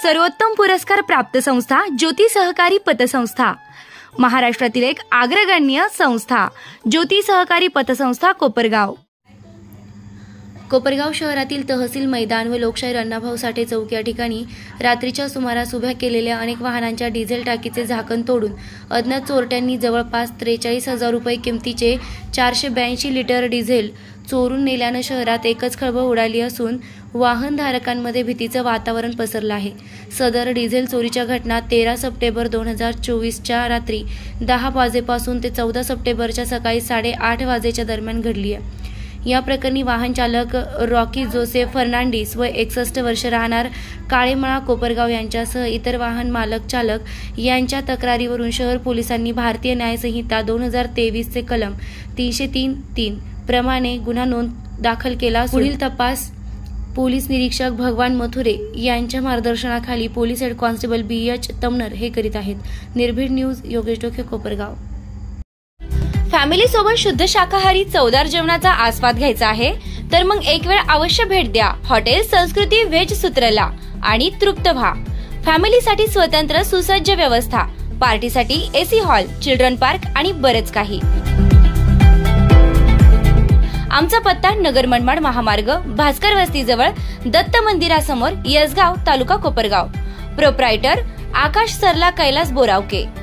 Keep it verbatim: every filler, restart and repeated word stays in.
सर्वोत्तम पुरस्कार प्राप्त संस्था ज्योती सहकारी पतसंस्था, महाराष्ट्रातील एक अग्रगण्य संस्था ज्योती सहकारी पतसंस्था कोपरगाव। कोपरगाव शहरातील तहसील मैदान व लोकशाहीर अण्णाभाऊ साठे चौक या ठिकाणी रात्रीच्या सुमारास उभ्या केलेल्या अनेक वाहनांच्या डिझेल टाकीचे झाकण तोडून अज्ञात चोरट्यांनी जवळपास त्रेचाळीस हजार रुपये किमतीचे चारशे ब्याऐंशी लिटर डिझेल चोरून नेल्यानं शहरात एकच खळबळ उडाली असून वाहनधारकांमध्ये भीतीचं वातावरण पसरलं आहे। सदर डिझेल चोरीच्या घटना तेरा सप्टेंबर दोन हजार चोवीसच्या रात्री दहा वाजेपासून ते चौदा सप्टेंबरच्या सकाळी साडेआठ वाजेच्या दरम्यान घडली आहे। या प्रकरणी वाहन चालक रॉकी जोसेफ फर्नांडिस व एकसष्ट वर्ष राहणार काळेमळा कोपरगाव यांच्यासह इतर वाहन मालक चालक यांच्या तक्रारीवरून शहर पोलिसांनी भारतीय न्याय संहिता दोन हजार तेवीस चे कलम तीनशे तीन तीन प्रमाणे गुन्हा नोंद दाखल केला। पुढील तपास पोलीस निरीक्षक भगवान मथुरे यांच्या मार्गदर्शनाखाली police head constable B H Tamnar हे करीत आहेत। निर्भीड न्यूज, योगेश डोके, कोपरगाव। फॅमिली सोबत शुद्ध शाकाहारी चवदार जेवणाचा आस्वाद घ्यायचा आहे तर मग एक वेळ अवश्य भेट द्या हॉटेल संस्कृती व्हेज सूत्रला आणि तृप्त व्हा। फॅमिलीसाठी स्वतंत्र सुसज्ज व्यवस्था, पार्टीसाठी एसी हॉल, चिल्ड्रन पार्क आणि बरेच काही। आमचा पत्ता नगर मनमाड महामार्ग, भास्कर वस्ती जवळ, दत्त मंदिरासमोर, यसगाव, तालुका कोपरगाव। प्रोप्रायटर आकाश सरला कैलास बोरावके।